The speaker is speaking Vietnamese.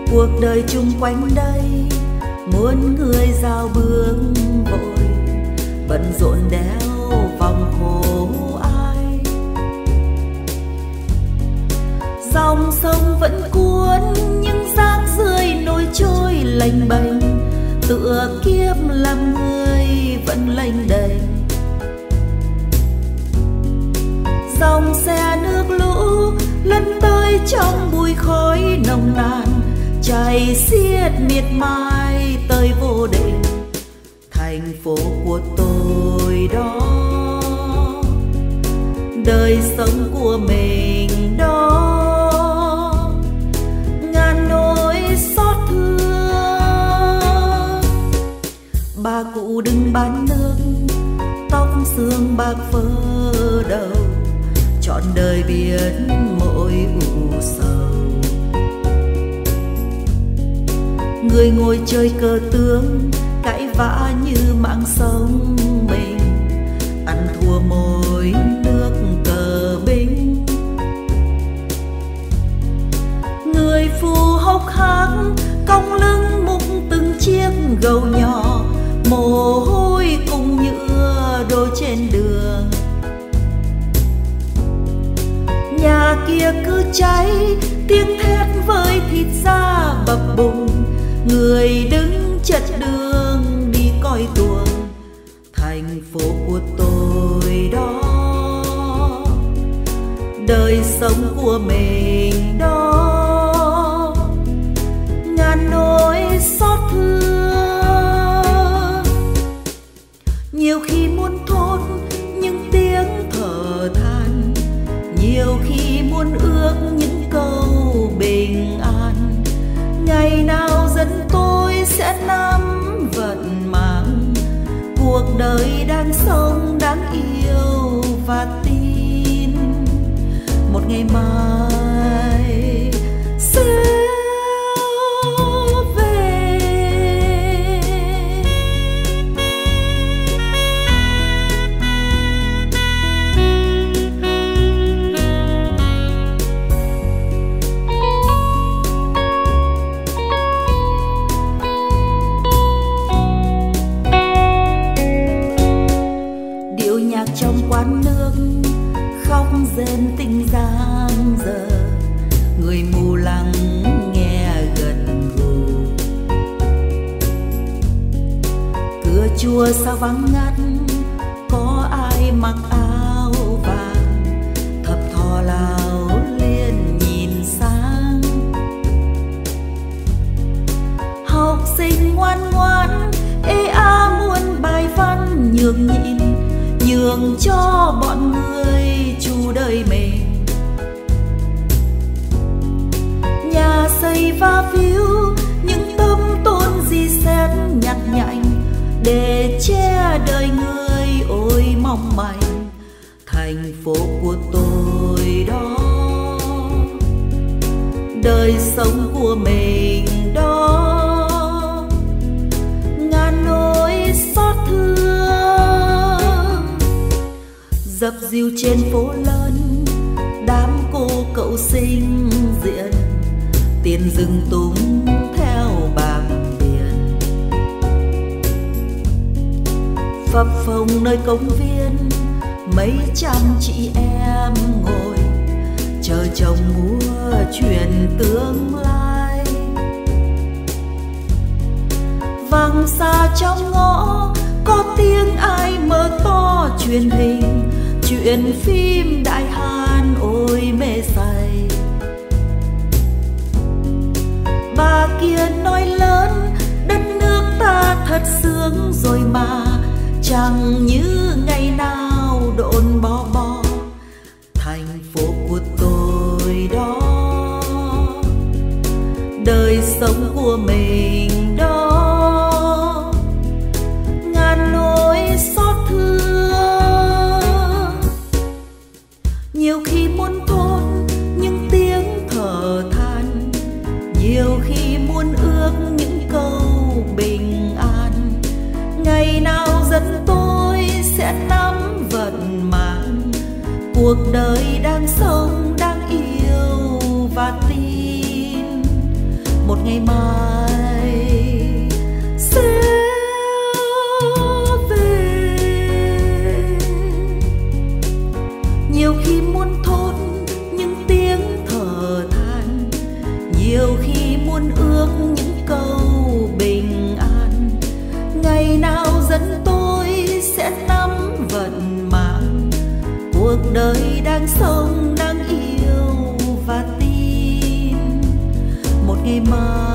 Cuộc đời chung quanh đây muôn người giao bước vội, bận rộn đeo vòng khổ ai. Dòng sông vẫn cuốn nhưng rác rưởi nổi trôi lênh bênh, tựa kiếp làm người vẫn lênh đênh. Dòng xe nước lũ lấn tới trong bụi khói nồng nàn, chảy xiết miệt mài tới vô định. Thành phố của tôi đó, đời sống của mình đó, ngàn nỗi xót thương. Bà cụ đừng bán nước, tóc xương bạc phơ đầu, trọn đời biết mỗi u sầu. Người ngồi chơi cờ tướng, cãi vã như mạng sống mình, ăn thua mỗi nước cờ binh. Người phù hốc hác cong lưng múc từng chiếc gầu nhỏ, mồ hôi cùng nhựa đổ trên đường. Nhà kia cứ cháy, tiếng thét với thịt da bập bùng, người đứng chật đường đi coi tuồng. Thành phố của tôi đó, đời sống của mình đó, ngàn nỗi xót thương. Nhiều khi muốn thốt những tiếng thở than, nhiều khi muốn ước những câu bình an. Ngày nào dân tôi sẽ nắm vận mạng, cuộc đời đang sống đáng yêu và tin một ngày mai sẽ về. Điệu nhạc trong quán nước khóc rên tình giang dở, người mù lắng nghe gần gù. Cửa chùa sao vắng ngắt, có ai mặc áo vàng, thập thò lao liên nhìn sang. Học sinh ngoan ngoãn ê a muôn bài văn nhường nhịn, nhường cho bọn người chu đời mình. Nhà xây va víu những tấm tôn di xét nhặt nhạnh, để che đời người ôi mong manh. Thành phố của tôi đó, đời sống của mình đó, ngàn nỗi xót thương. Dập dìu trên phố lớn, đám cô cậu sinh diện, tiền rừng túng theo bạc tiền. Phập phồng nơi công viên, mấy trăm chị em ngồi chờ chồng múa chuyện tương lai. Vang xa trong ngõ có tiếng ai mở to truyền hình, chuyện phim Đại Hàn ôi mê say. Bà kia nói lớn đất nước ta thật sướng rồi mà, chẳng như ngày nào độn bó bó. Thành phố của tôi đó, đời sống của mình đó, ngàn nỗi xót thương. Nhiều khi muốn thốt những tiếng thở than, nhiều khi muốn ước những câu bình an. Ngày nào dân tôi sẽ nắm vận mạng, cuộc đời đang sống đáng yêu và tin một ngày mai sẽ về. Nhiều khi muốn thốt những tiếng thở than, nhiều khi muốn ước những câu bình an. Ngày nào dẫn tôi sẽ nắm vận mạng, cuộc đời đang sống, đang yêu và tin một ngày mai